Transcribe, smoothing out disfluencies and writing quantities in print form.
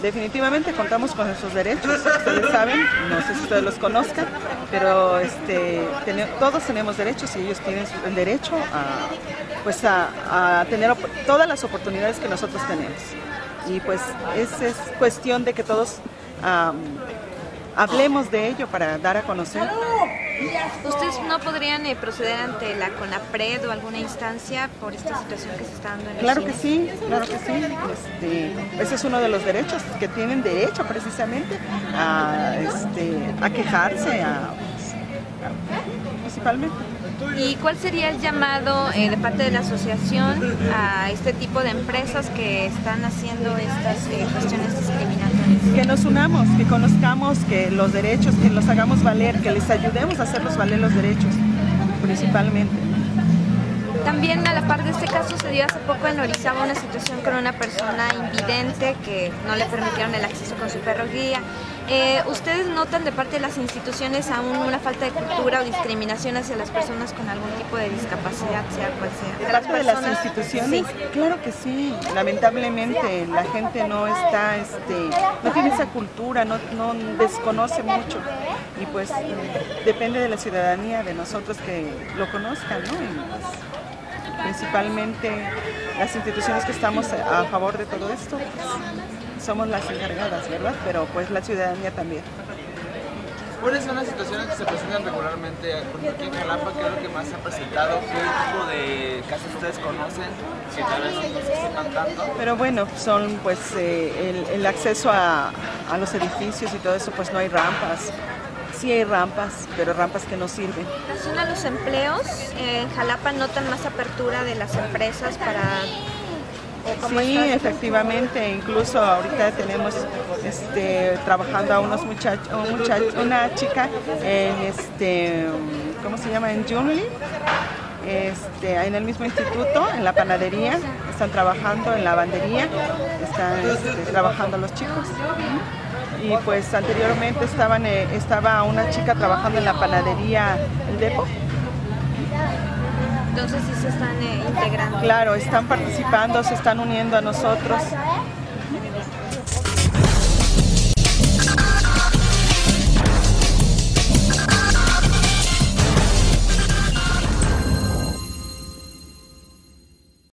definitivamente contamos con nuestros derechos, ustedes saben, no sé si ustedes los conozcan, pero todos tenemos derechos y ellos tienen el derecho a tener todas las oportunidades que nosotros tenemos. Y pues es cuestión de que todos hablemos de ello para dar a conocer. ¿Ustedes no podrían proceder ante la CONAPRED o alguna instancia por esta situación que se está dando en el Claro que sí, claro que sí. Ese es uno de los derechos que tienen derecho precisamente a quejarse, principalmente. ¿Y cuál sería el llamado de parte de la asociación a este tipo de empresas que están haciendo estas cuestiones discriminatorias? Que nos unamos, que conozcamos que los derechos, que los hagamos valer, que les ayudemos a hacerlos valer los derechos, principalmente. También a la par de este caso se dio hace poco en Orizaba una situación con una persona invidente que no le permitieron el acceso con su perro guía. ¿Ustedes notan de parte de las instituciones aún una falta de cultura o discriminación hacia las personas con algún tipo de discapacidad, sea cual sea? ¿De parte de las instituciones? Sí. Claro que sí. Lamentablemente la gente no está, no tiene esa cultura, no desconoce mucho. Y pues depende de la ciudadanía, de nosotros que lo conozcan, ¿no? Y pues, principalmente las instituciones que estamos a favor de todo esto, pues, somos las encargadas, ¿verdad? Pero pues la ciudadanía también. ¿Cuáles son las situaciones que se presentan regularmente aquí en Jalapa? ¿Qué es lo que más se ha presentado? ¿Qué tipo de casos ustedes conocen que tal vez no se sepan tanto? Pero bueno, son pues el acceso a los edificios y todo eso, pues no hay rampas. Sí hay rampas, pero rampas que no sirven. En relación a los empleos, en Jalapa notan más apertura de las empresas para... Sí, efectivamente, incluso ahorita tenemos trabajando a una chica en ¿cómo se llama? En Junli, en el mismo instituto, en la panadería, están trabajando en la lavandería, están trabajando los chicos. Y pues anteriormente estaba una chica trabajando en la panadería El Depo. Entonces sí se están integrando. Claro, están participando, se están uniendo a nosotros.